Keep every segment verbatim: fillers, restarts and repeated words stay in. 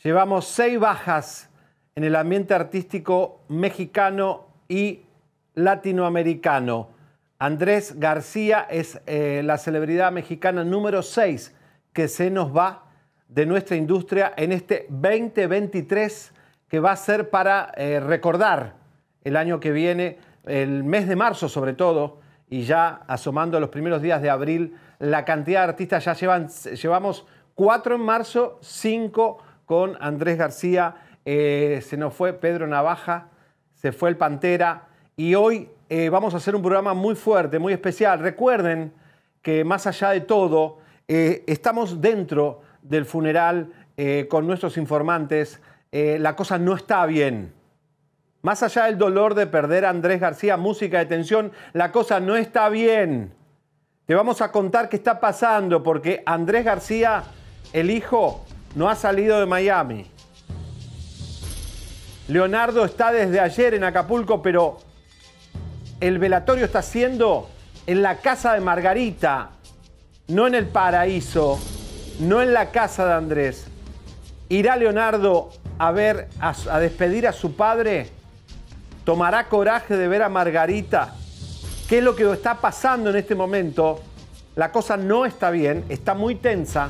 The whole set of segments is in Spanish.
Llevamos seis bajas en el ambiente artístico mexicano y latinoamericano. Andrés García es eh, la celebridad mexicana número seis que se nos va de nuestra industria en este veinte veintitrés, que va a ser para eh, recordar el año que viene, el mes de marzo sobre todo, y ya asomando los primeros días de abril, la cantidad de artistas ya llevan, llevamos cuatro en marzo, cinco con Andrés García, eh, se nos fue Pedro Navaja, se fue el Pantera, y hoy eh, vamos a hacer un programa muy fuerte, muy especial. Recuerden que más allá de todo, eh, estamos dentro del funeral eh, con nuestros informantes. Eh, la cosa no está bien. Más allá del dolor de perder a Andrés García, música de tensión, la cosa no está bien. Te vamos a contar qué está pasando, porque Andrés García, el hijo, no ha salido de Miami. Leonardo está desde ayer en Acapulco, pero el velatorio está siendo en la casa de Margarita, no en el paraíso, no en la casa de Andrés. ¿Irá Leonardo a ver, a, a despedir a su padre? ¿Tomará coraje de ver a Margarita? ¿Qué es lo que está pasando en este momento? La cosa no está bien, está muy tensa,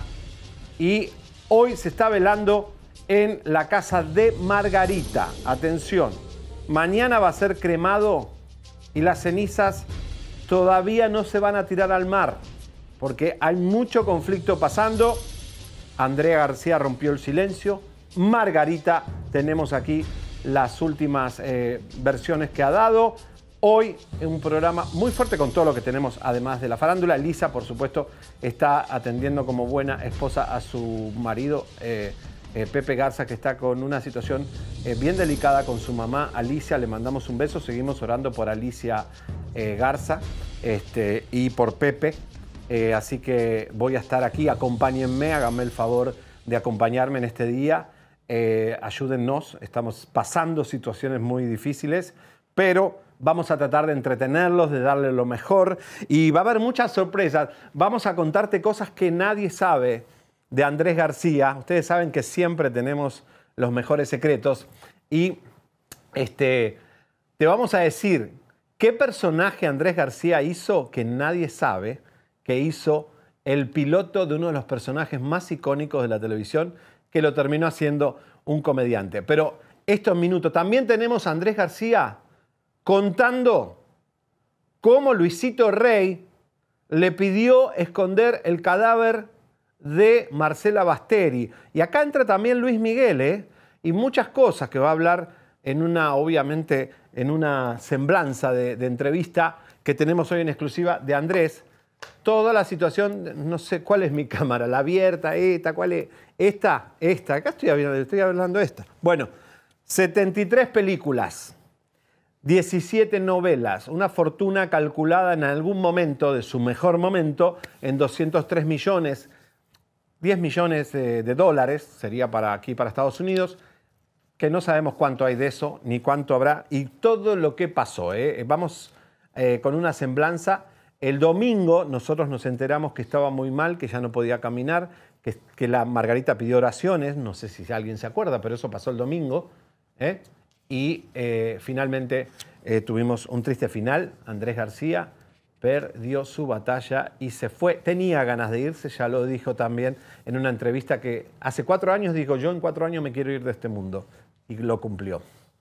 y hoy se está velando en la casa de Margarita. Atención, mañana va a ser cremado y las cenizas todavía no se van a tirar al mar porque hay mucho conflicto pasando. Andrea García rompió el silencio. Margarita, tenemos aquí las últimas eh, versiones que ha dado. Hoy en un programa muy fuerte con todo lo que tenemos, además de la farándula. Lisa, por supuesto, está atendiendo como buena esposa a su marido, eh, eh, Pepe Garza, que está con una situación eh, bien delicada con su mamá, Alicia. Le mandamos un beso. Seguimos orando por Alicia eh, Garza este, y por Pepe. Eh, así que voy a estar aquí. Acompáñenme, háganme el favor de acompañarme en este día. Eh, ayúdennos. Estamos pasando situaciones muy difíciles, pero vamos a tratar de entretenerlos, de darle lo mejor, y va a haber muchas sorpresas. Vamos a contarte cosas que nadie sabe de Andrés García. Ustedes saben que siempre tenemos los mejores secretos, y este, te vamos a decir qué personaje Andrés García hizo que nadie sabe, que hizo el piloto de uno de los personajes más icónicos de la televisión, que lo terminó haciendo un comediante. Pero esto en minutos. También tenemos a Andrés García contando cómo Luisito Rey le pidió esconder el cadáver de Marcela Basteri. Y acá entra también Luis Miguel, ¿eh? Y muchas cosas que va a hablar en una, obviamente, en una semblanza de, de entrevista que tenemos hoy en exclusiva de Andrés. Toda la situación, no sé cuál es mi cámara, la abierta, esta, cuál es, esta, esta, acá estoy hablando, estoy hablando de esta. Bueno, setenta y tres películas, diecisiete novelas, una fortuna calculada en algún momento de su mejor momento en doscientos tres millones, diez millones de, de dólares, sería para aquí, para Estados Unidos, que no sabemos cuánto hay de eso, ni cuánto habrá, y todo lo que pasó. ¿eh? Vamos eh, con una semblanza. El domingo nosotros nos enteramos que estaba muy mal, que ya no podía caminar, que, que la Margarita pidió oraciones, no sé si alguien se acuerda, pero eso pasó el domingo, ¿eh? Y eh, finalmente eh, tuvimos un triste final. Andrés García perdió su batalla y se fue. Tenía ganas de irse, ya lo dijo también en una entrevista, que hace cuatro años dijo: yo en cuatro años me quiero ir de este mundo, y lo cumplió.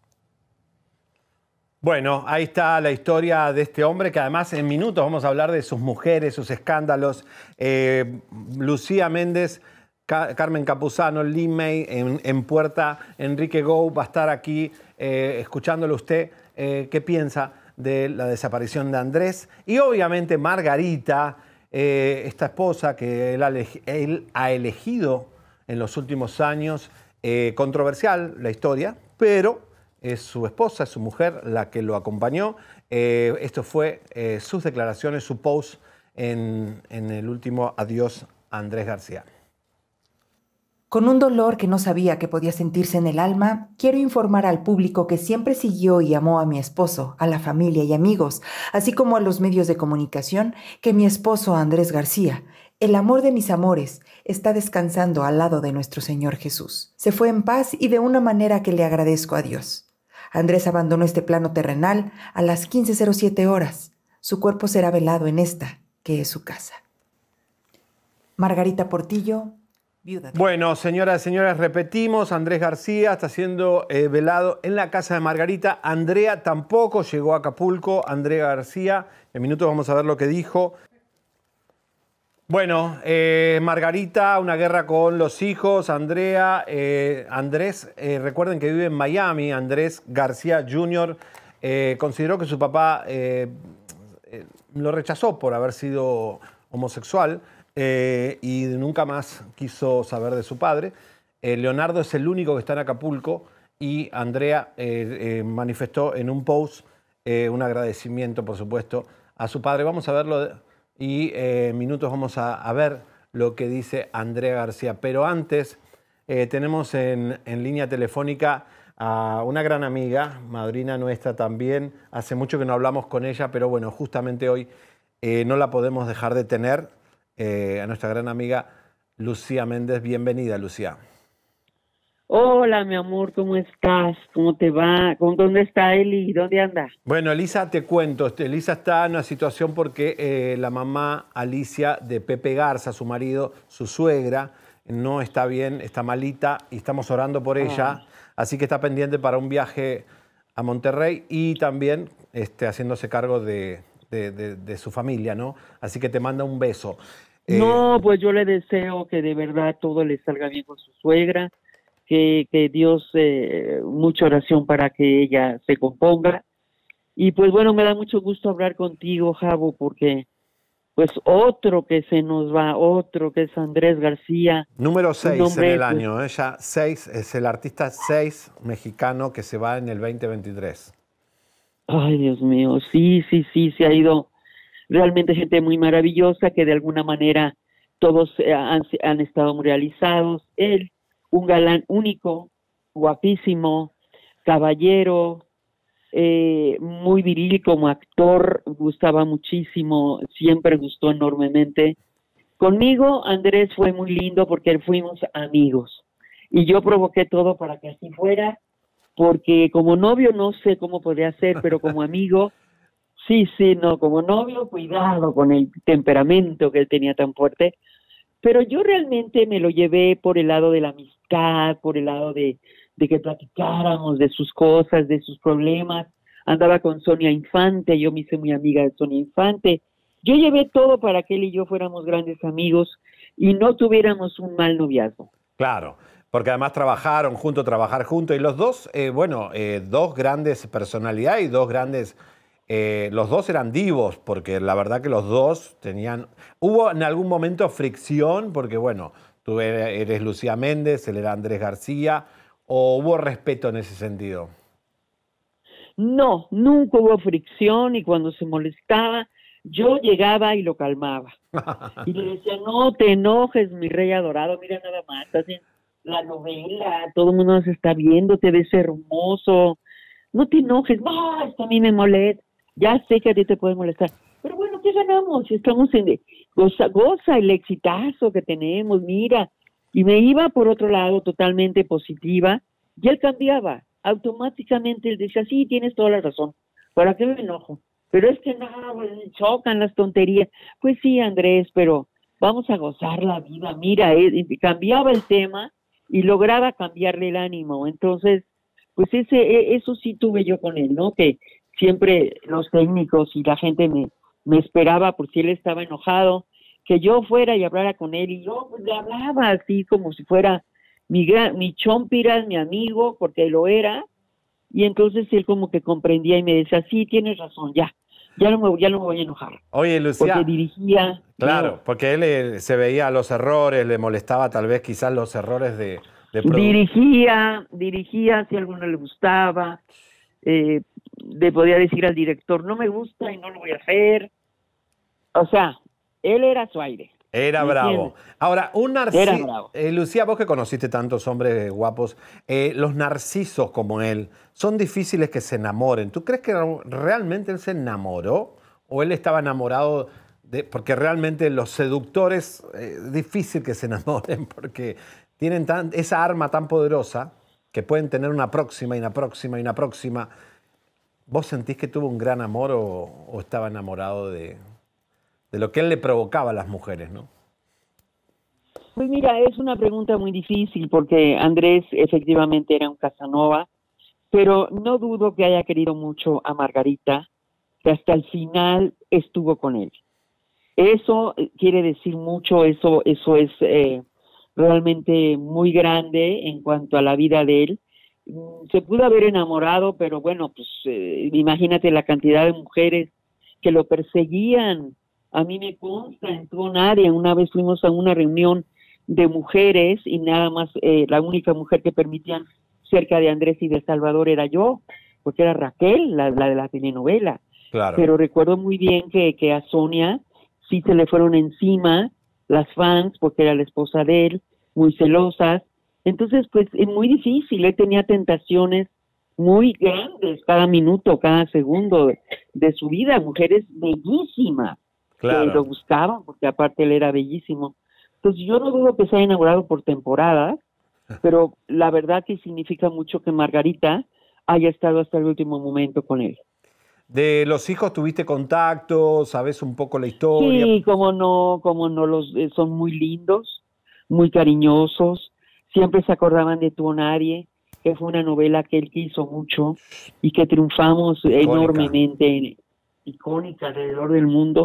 Bueno, ahí está la historia de este hombre, que además en minutos vamos a hablar de sus mujeres, sus escándalos. Eh, Lucía Méndez, Ca Carmen Campuzano, Lin May en, en Puerta, Enrique Gou va a estar aquí eh, escuchándolo usted. Eh, ¿Qué piensa de la desaparición de Andrés? Y obviamente Margarita, eh, esta esposa que él ha, él ha elegido en los últimos años. Eh, controversial la historia, pero es su esposa, es su mujer la que lo acompañó. Eh, esto fue eh, sus declaraciones, su post en, en el último adiós a Andrés García. Con un dolor que no sabía que podía sentirse en el alma, quiero informar al público que siempre siguió y amó a mi esposo, a la familia y amigos, así como a los medios de comunicación, que mi esposo Andrés García El amor de mis amores está descansando al lado de nuestro Señor Jesús. Se fue en paz y de una manera que le agradezco a Dios. Andrés abandonó este plano terrenal a las quince cero siete horas. Su cuerpo será velado en esta, que es su casa. Margarita Portillo, viuda. Bueno, señoras y señores, repetimos, Andrés García está siendo eh, velado en la casa de Margarita. Andrea tampoco llegó a Acapulco. Andrea García, en minutos vamos a ver lo que dijo. Bueno, eh, Margarita, una guerra con los hijos. Andrea, eh, Andrés, eh, recuerden que vive en Miami. Andrés García junior eh, consideró que su papá eh, eh, lo rechazó por haber sido homosexual eh, y nunca más quiso saber de su padre. Eh, Leonardo es el único que está en Acapulco y Andrea eh, eh, manifestó en un post eh, un agradecimiento, por supuesto, a su padre. Vamos a verlo. De, Y eh, en minutos vamos a, a ver lo que dice Andrea García. Pero antes eh, tenemos en, en línea telefónica a una gran amiga, madrina nuestra también. Hace mucho que no hablamos con ella, pero bueno, justamente hoy eh, no la podemos dejar de tener. Eh, a nuestra gran amiga Lucía Méndez. Bienvenida, Lucía. Hola, mi amor, ¿cómo estás? ¿Cómo te va? ¿Dónde está Eli? ¿Dónde anda? Bueno, Elisa, te cuento. Elisa está en una situación porque eh, la mamá Alicia de Pepe Garza, su marido, su suegra, no está bien, está malita y estamos orando por ella. Ah. Así que está pendiente para un viaje a Monterrey y también este, haciéndose cargo de, de, de, de su familia, ¿no? Así que te manda un beso. No, eh, pues yo le deseo que de verdad todo le salga bien con su suegra. Que, que Dios, eh, mucha oración para que ella se componga. Y pues bueno, me da mucho gusto hablar contigo, Javo, porque pues otro que se nos va, otro que es Andrés García. Número seis en el pues, año, ella seis, es el artista seis mexicano que se va en el veinte veintitrés. Ay, Dios mío, sí, sí, sí, se ha ido realmente gente muy maravillosa que de alguna manera todos han, han estado muy realizados. Él, un galán único, guapísimo, caballero, eh, muy viril como actor, gustaba muchísimo, siempre gustó enormemente. Conmigo, Andrés fue muy lindo porque fuimos amigos y yo provoqué todo para que así fuera, porque como novio no sé cómo podía ser, pero como amigo, sí, sí, no, como novio, cuidado con el temperamento que él tenía tan fuerte. Pero yo realmente me lo llevé por el lado de la amistad, por el lado de, de que platicáramos de sus cosas, de sus problemas. Andaba con Sonia Infante, yo me hice muy amiga de Sonia Infante. Yo llevé todo para que él y yo fuéramos grandes amigos y no tuviéramos un mal noviazgo. Claro, porque además trabajaron juntos, trabajar juntos. Y los dos, eh, bueno, eh, dos grandes personalidades y dos grandes... Eh, los dos eran divos, porque la verdad que los dos tenían... ¿Hubo en algún momento fricción? Porque, bueno, tú eres Lucía Méndez, él era Andrés García. ¿O hubo respeto en ese sentido? No, nunca hubo fricción y cuando se molestaba, yo llegaba y lo calmaba. Y le decía, no te enojes, mi rey adorado, mira nada más, estás en la novela, todo el mundo nos está viendo, te ves hermoso. No te enojes, no, esto a mí me molesta. Ya sé que a ti te puede molestar, pero bueno, ¿qué ganamos? Estamos en... Goza, goza el exitazo que tenemos, mira. Y me iba por otro lado totalmente positiva, y él cambiaba. Automáticamente él decía, sí, tienes toda la razón, ¿para qué me enojo? Pero es que no, chocan las tonterías. Pues sí, Andrés, pero vamos a gozar la vida. Mira, él, cambiaba el tema y lograba cambiarle el ánimo. Entonces, pues ese, eso sí tuve yo con él, ¿no? Que siempre los técnicos y la gente me, me esperaba por si él estaba enojado, que yo fuera y hablara con él, y yo pues, le hablaba así como si fuera mi, mi chompiras, mi amigo, porque lo era, y entonces él como que comprendía y me decía, sí, tienes razón, ya, ya no me, ya no me voy a enojar. Oye, Lucía. Porque dirigía. Claro, no, porque él eh, se veía los errores, le molestaba tal vez quizás los errores de... de dirigía, dirigía si a alguno le gustaba, eh, le podía decir al director, no me gusta y no lo voy a hacer. O sea, él era su aire. Era bravo. ¿Entiendes? Ahora, un Era narciso... bravo. Eh, Lucía, vos que conociste tantos hombres guapos, eh, los narcisos como él, son difíciles que se enamoren. ¿Tú crees que realmente él se enamoró? ¿O él estaba enamorado de, porque realmente los seductores, eh, es difícil que se enamoren porque tienen tan, esa arma tan poderosa que pueden tener una próxima y una próxima y una próxima. ¿Vos sentís que tuvo un gran amor o, o estaba enamorado de, de lo que él le provocaba a las mujeres, no? Pues mira, es una pregunta muy difícil porque Andrés efectivamente era un Casanova, pero no dudo que haya querido mucho a Margarita, que hasta el final estuvo con él. Eso quiere decir mucho, eso, eso es eh, realmente muy grande en cuanto a la vida de él. Se pudo haber enamorado, pero bueno, pues eh, imagínate la cantidad de mujeres que lo perseguían. A mí me consta, entró nadie. Una vez fuimos a una reunión de mujeres y nada más eh, la única mujer que permitían cerca de Andrés y de Salvador era yo, porque era Raquel, la, la de la telenovela. Claro. Pero recuerdo muy bien que, que a Sonia sí se le fueron encima las fans, porque era la esposa de él, muy celosas. Entonces, pues es muy difícil, él tenía tentaciones muy grandes cada minuto, cada segundo de, de su vida, mujeres bellísimas Claro. que lo buscaban, porque aparte él era bellísimo. Entonces yo no dudo que se haya enamorado por temporadas, pero la verdad que significa mucho que Margarita haya estado hasta el último momento con él. ¿De los hijos tuviste contacto? ¿Sabés un poco la historia? Sí, cómo no, cómo no, los eh, son muy lindos, muy cariñosos, siempre se acordaban de Tuonarie, que fue una novela que él quiso mucho y que triunfamos Icónica. enormemente, icónica alrededor del mundo.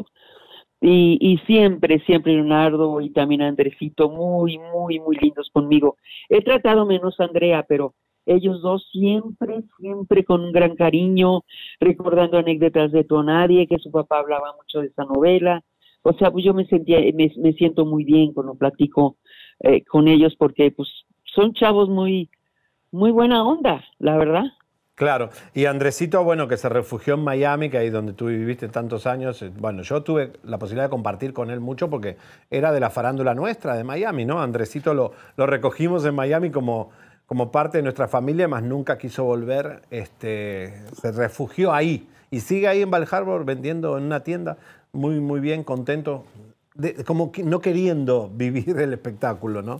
Y, y siempre, siempre Leonardo y también Andresito, muy, muy, muy lindos conmigo. He tratado menos a Andrea, pero ellos dos siempre, siempre con un gran cariño, recordando anécdotas de Tuonarie, que su papá hablaba mucho de esa novela. O sea, pues yo me sentía, me, me siento muy bien cuando platico eh, con ellos, porque pues son chavos muy, muy buena onda, la verdad. Claro, y Andresito, bueno, que se refugió en Miami, que ahí donde tú viviste tantos años. Bueno, yo tuve la posibilidad de compartir con él mucho porque era de la farándula nuestra, de Miami, ¿no? Andresito lo, lo recogimos en Miami como, como parte de nuestra familia, más nunca quiso volver, este, se refugió ahí y sigue ahí en Bal Harbour vendiendo en una tienda, muy, muy bien, contento, de, como que no queriendo vivir el espectáculo, ¿no?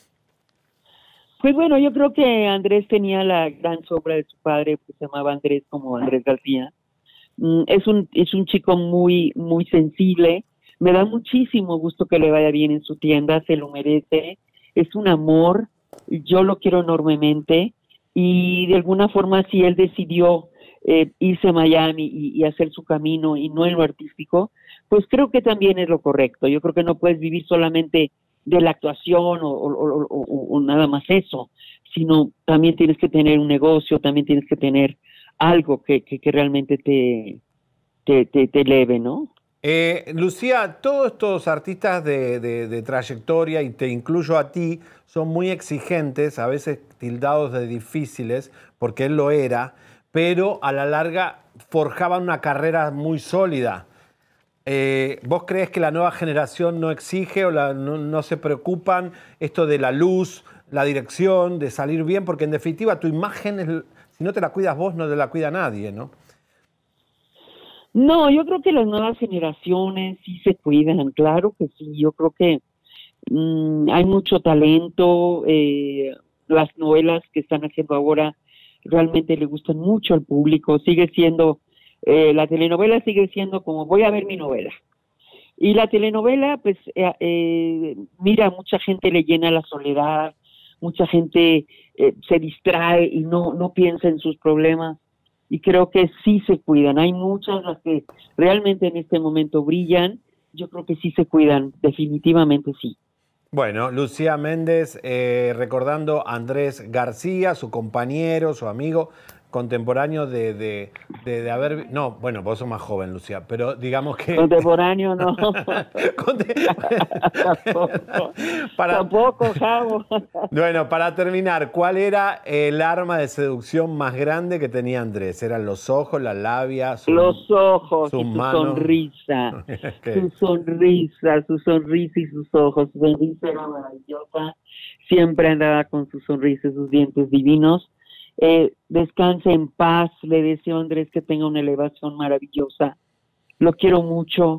Pues bueno, yo creo que Andrés tenía la gran sombra de su padre, que se llamaba Andrés como Andrés García. Mm, es un es un chico muy muy sensible. Me da muchísimo gusto que le vaya bien en su tienda, se lo merece. Es un amor, yo lo quiero enormemente y de alguna forma si él decidió eh, irse a Miami y, y hacer su camino y no en lo artístico, pues creo que también es lo correcto. Yo creo que no puedes vivir solamente de la actuación o, o, o, o, o nada más eso, sino también tienes que tener un negocio, también tienes que tener algo que, que, que realmente te, te, te, te eleve, ¿no? Eh, Lucía, todos estos artistas de, de, de trayectoria, y te incluyo a ti, son muy exigentes, a veces tildados de difíciles, porque él lo era, pero a la larga forjaban una carrera muy sólida. Eh, ¿Vos crees que la nueva generación no exige o la, no, no se preocupan esto de la luz, la dirección, de salir bien? Porque en definitiva tu imagen, es, si no te la cuidas vos, no te la cuida nadie, ¿no? No, yo creo que las nuevas generaciones sí se cuidan, claro que sí. Yo creo que mmm, hay mucho talento, eh, las novelas que están haciendo ahora realmente le gustan mucho al público, sigue siendo... Eh, la telenovela sigue siendo como voy a ver mi novela. Y la telenovela, pues, eh, eh, mira, mucha gente le llena la soledad, mucha gente eh, se distrae y no, no piensa en sus problemas. Y creo que sí se cuidan. Hay muchas las que realmente en este momento brillan. Yo creo que sí se cuidan, definitivamente sí. Bueno, Lucía Méndez, eh, recordando a Andrés García, su compañero, su amigo, contemporáneo de, de, de, de haber... No, bueno, vos sos más joven, Lucía, pero digamos que... Contemporáneo, no. Conte... Tampoco. para... Tampoco, Javo. Bueno, para terminar, ¿cuál era el arma de seducción más grande que tenía Andrés? ¿Eran los ojos, la labia, su... Los ojos sus y su manos? sonrisa. Okay. Su sonrisa, su sonrisa y sus ojos. Su sonrisa era maravillosa. Siempre andaba con su sonrisa y sus dientes divinos. Eh, descanse en paz, le deseo a Andrés que tenga una elevación maravillosa. Lo quiero mucho,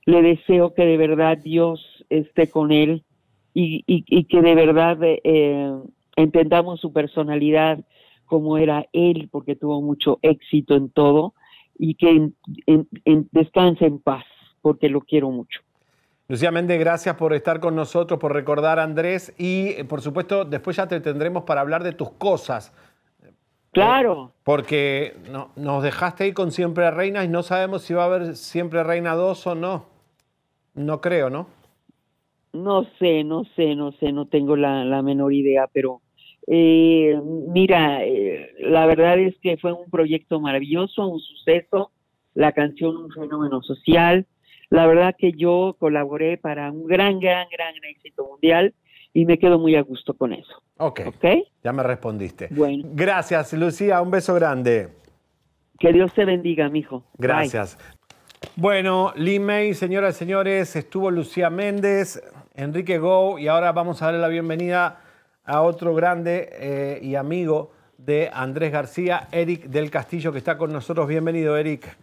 le deseo que de verdad Dios esté con él y, y, y que de verdad eh, entendamos su personalidad, como era él, porque tuvo mucho éxito en todo, y que en, en, en, descanse en paz, porque lo quiero mucho. Lucía Méndez, gracias por estar con nosotros, por recordar a Andrés y, por supuesto, después ya te tendremos para hablar de tus cosas. Claro. Eh, porque no, nos dejaste ahí con Siempre Reina y no sabemos si va a haber Siempre Reina dos o no. No creo, ¿no? No sé, no sé, no sé, no tengo la, la menor idea, pero eh, mira, eh, la verdad es que fue un proyecto maravilloso, un suceso, la canción un fenómeno social. La verdad que yo colaboré para un gran, gran, gran éxito mundial y me quedo muy a gusto con eso. Ok, ¿Okay? Ya me respondiste. Bueno. Gracias, Lucía, un beso grande. Que Dios te bendiga, mijo. Gracias. Bye. Bueno, Lee May, señoras y señores, estuvo Lucía Méndez, Enrique Gou, y ahora vamos a darle la bienvenida a otro grande eh, y amigo de Andrés García, Eric del Castillo, que está con nosotros. Bienvenido, Eric.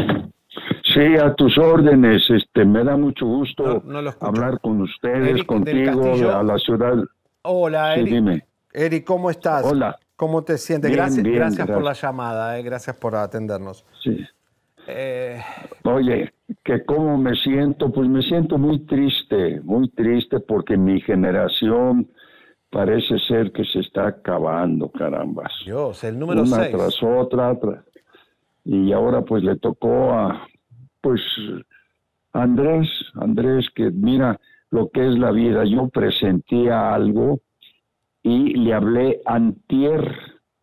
Sí, a tus órdenes. Este, me da mucho gusto no, no hablar con ustedes, Eric contigo, a la ciudad. Hola, sí, Eric. Dime. Eric, ¿cómo estás? Hola. ¿Cómo te sientes? Bien, gracias, bien, gracias, gracias por la llamada, eh, gracias por atendernos. Sí. Eh... Oye, que cómo me siento, pues me siento muy triste, muy triste porque mi generación parece ser que se está acabando, carambas. Dios, el número Una seis. tras otra, otra. Y ahora pues le tocó a, pues, Andrés, Andrés, que mira lo que es la vida. Yo presentía algo y le hablé antier,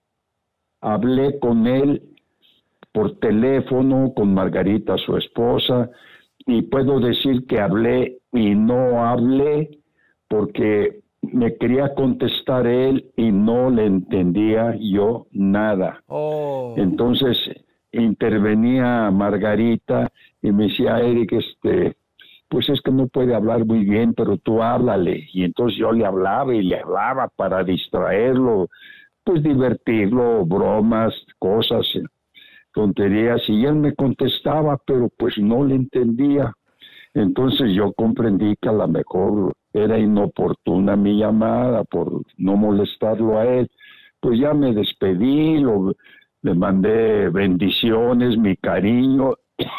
hablé con él por teléfono, con Margarita, su esposa, y puedo decir que hablé y no hablé porque me quería contestar él y no le entendía yo nada. Oh. Entonces intervenía Margarita y me decía, Eric, este, pues es que no puede hablar muy bien, pero tú háblale. Y entonces yo le hablaba y le hablaba para distraerlo, pues divertirlo, bromas, cosas, tonterías, y él me contestaba, pero pues no le entendía. Entonces yo comprendí que a lo mejor era inoportuna mi llamada por no molestarlo a él. Pues ya me despedí, lo, le mandé bendiciones, mi cariño.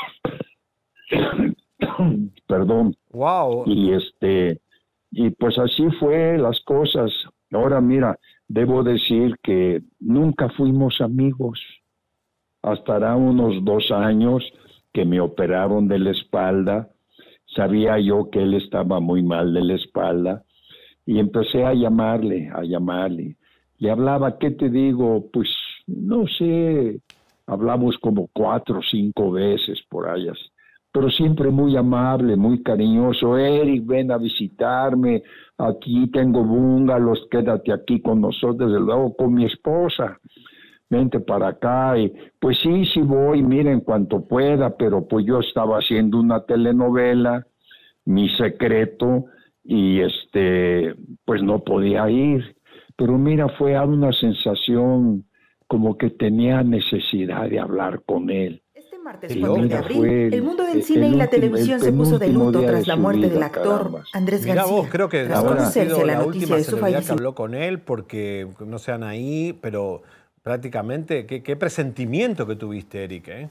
Perdón. Wow. Y este, y pues así fue las cosas. Ahora mira, debo decir que nunca fuimos amigos. Hasta hará unos dos años que me operaron de la espalda. Sabía yo que él estaba muy mal de la espalda y empecé a llamarle, a llamarle. Le hablaba, ¿qué te digo? Pues no sé, hablamos como cuatro o cinco veces por allá, pero siempre muy amable, muy cariñoso. Eric, ven a visitarme, aquí tengo bungalows, quédate aquí con nosotros, desde luego con mi esposa. Vente para acá, y pues sí, sí voy, mira, en cuanto pueda, pero pues yo estaba haciendo una telenovela, Mi Secreto, y este, pues no podía ir, pero mira, fue una sensación como que tenía necesidad de hablar con él. Este martes cuatro de abril, el mundo del cine el y la último, televisión se puso de luto tras la muerte vida, del actor carambas. Andrés Mirá García. vos, creo que tras ahora ha conocerse sido la la noticia última de su celebridad que fallecimiento. habló con él, porque no sean ahí, pero prácticamente, qué, qué presentimiento que tuviste, Eric, ¿eh?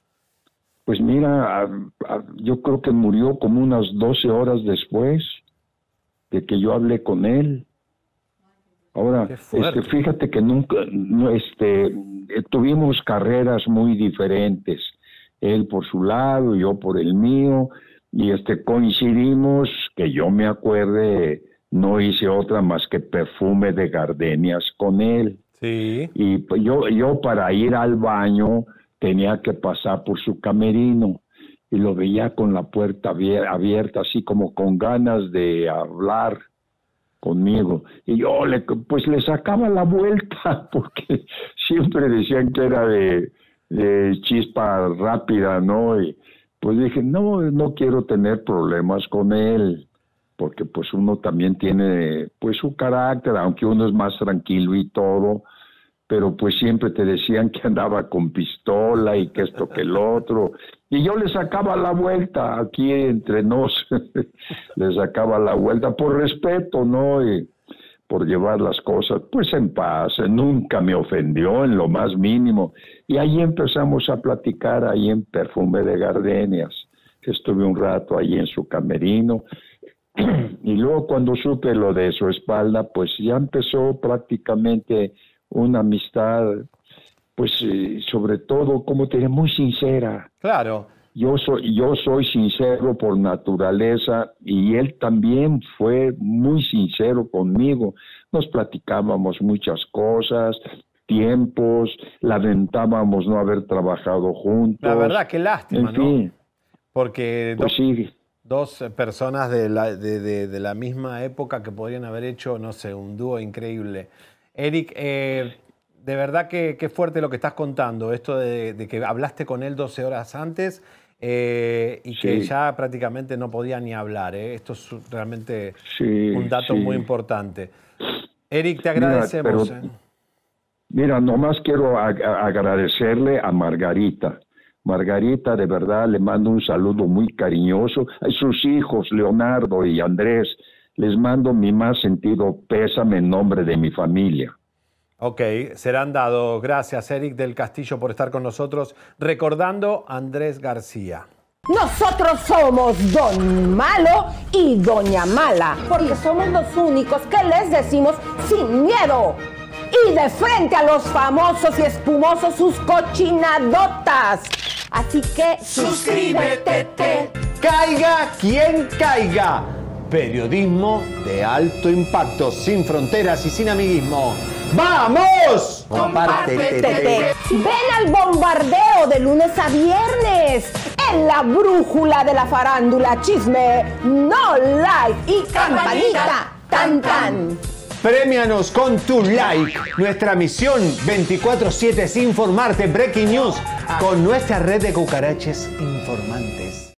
Pues mira, a, a, yo creo que murió como unas doce horas después de que yo hablé con él. Ahora, este, fíjate que nunca, no, este, tuvimos carreras muy diferentes. Él por su lado, yo por el mío, y este, coincidimos, que yo me acuerde, no hice otra más que Perfume de Gardenias con él. Sí. Y pues yo, yo para ir al baño tenía que pasar por su camerino y lo veía con la puerta abierta, así como con ganas de hablar conmigo. Y yo le, pues le sacaba la vuelta porque siempre decían que era de, de chispa rápida, ¿no? Y pues dije, no, no quiero tener problemas con él, porque pues uno también tiene pues su carácter, aunque uno es más tranquilo y todo, pero pues siempre te decían que andaba con pistola y que esto que el otro, y yo le sacaba la vuelta aquí entre nos, le sacaba la vuelta por respeto, ¿no? Y por llevar las cosas pues en paz, nunca me ofendió en lo más mínimo, y ahí empezamos a platicar ahí en Perfume de Gardenias, estuve un rato ahí en su camerino, y luego cuando supe lo de su espalda, pues ya empezó prácticamente una amistad, pues eh, sobre todo, como te diré, muy sincera. Claro. Yo soy, yo soy sincero por naturaleza y él también fue muy sincero conmigo. Nos platicábamos muchas cosas, tiempos, lamentábamos no haber trabajado juntos. La verdad, qué lástima, en fin, ¿no? Porque pues dos, sí. dos personas de la, de, de, de la misma época que podrían haber hecho, no sé, un dúo increíble. Eric, eh, de verdad que, que fuerte lo que estás contando, esto de, de que hablaste con él doce horas antes eh, y sí. que ya prácticamente no podía ni hablar. ¿eh? Esto es realmente sí, un dato sí. muy importante. Eric, te agradecemos. Mira, pero, mira nomás quiero ag agradecerle a Margarita. Margarita, de verdad, le mando un saludo muy cariñoso. A sus hijos, Leonardo y Andrés, les mando mi más sentido pésame en nombre de mi familia. Ok, serán dados. Gracias, Eric del Castillo, por estar con nosotros, recordando a Andrés García. Nosotros somos Don Malo y Doña Mala, porque somos los únicos que les decimos sin miedo y de frente a los famosos y espumosos sus cochinadotas. Así que suscríbete. Caiga quien caiga. Periodismo de alto impacto, sin fronteras y sin amiguismo. ¡Vamos! Compártete. Ven al bombardeo de lunes a viernes en la brújula de la farándula, chisme, no like y campanita, tan tan. Premianos con tu like. Nuestra misión veinticuatro siete es informarte. Breaking News con nuestra red de cucaraches informantes.